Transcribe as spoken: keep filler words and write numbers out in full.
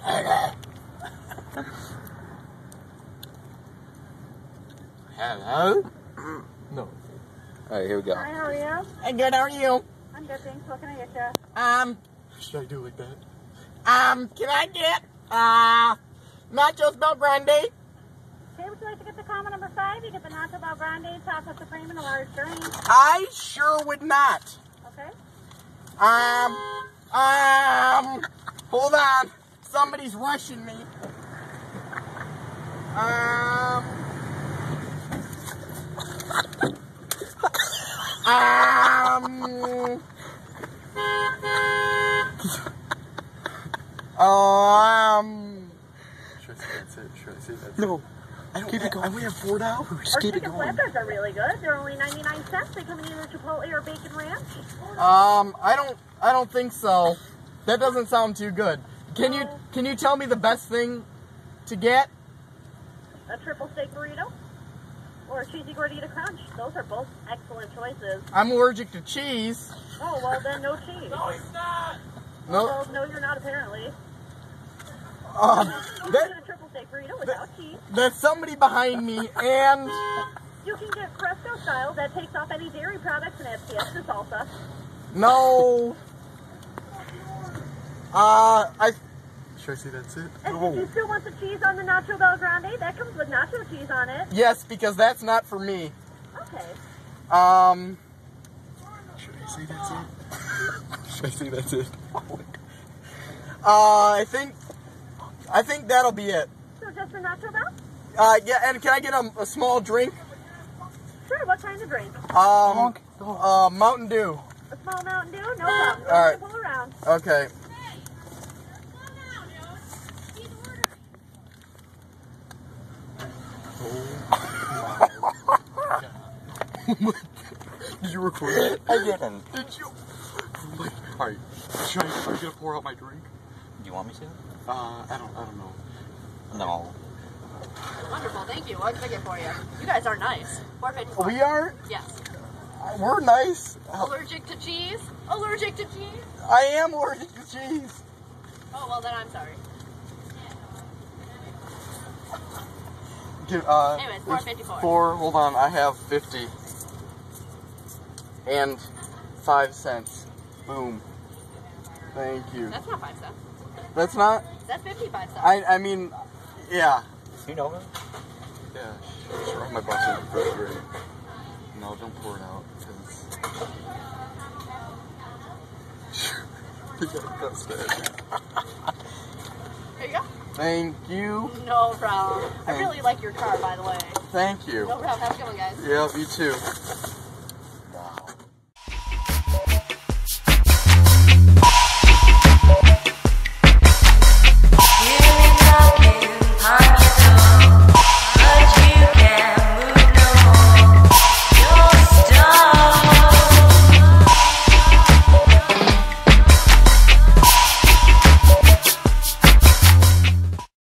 Hello? No. Alright, here we go. Hi, how are you? Hey, good, how are you? I'm good, thanks. What can I get you? Um, should I do like that? Um, can I get, uh, nachos Bel Grande? Okay, would you like to get the combo number five? You get the Nacho Bel Grande, Taco Supreme, and a large drink. I sure would not. Okay. Um, um, hold on. Somebody's rushing me. Um, um, um, Should I say that's it? Should I say that's no. it? I don't Keep it I going. only have four dollars. Our Keep it chicken going. flatbreads are really good. They're only ninety-nine cents. They come in either Chipotle or Bacon Ranch. Um, I don't, I don't think so. That doesn't sound too good. Can you, can you tell me the best thing to get? A triple steak burrito or a cheesy gordita crunch. Those are both excellent choices. I'm allergic to cheese. Oh, well then no cheese. No, he's not. No. No. Well, no, you're not apparently. Um, You that, can get a triple steak burrito without cheese. there's somebody behind me, and You can get Fresco style that takes off any dairy products and adds fiesta salsa. no. Uh, I. Should I say that's it? And Oh. if you still want the cheese on the Nacho Bel Grande, that comes with nacho cheese on it. Yes, because that's not for me. Okay. Um, Should I say that's it? Should I say that's it? uh, I think, I think that'll be it. So just the Nacho Bel? Uh, yeah, and can I get a, a small drink? Sure, what kind of drink? Um, uh, Mountain Dew. A small Mountain Dew? No problem. All right. Pull around. Okay. Did you record it? I didn't. Did you? Alright, should I, are you gonna pour out my drink? Do you want me to? Uh, I don't, I don't know. No. Wonderful, thank you. What can I get for you? You guys are nice. four fifty-four. We are. Yes. We're nice. Allergic to cheese? Allergic to cheese? I am allergic to cheese. Oh, well then I'm sorry. Dude, uh, Anyways, four fifty-four. Four. Hold on, I have fifty. And five cents. Boom. Thank you. That's not five cents. That's not. That's fifty-five cents. I. I mean, yeah. You know her? Yeah, sure. My boss is first grade. No, don't pour it out, because... You gotta dust it. Here you go. Thank you. No problem. I really like your car, by the way. Thank you. No problem. Have a good one, guys. Yep, you too.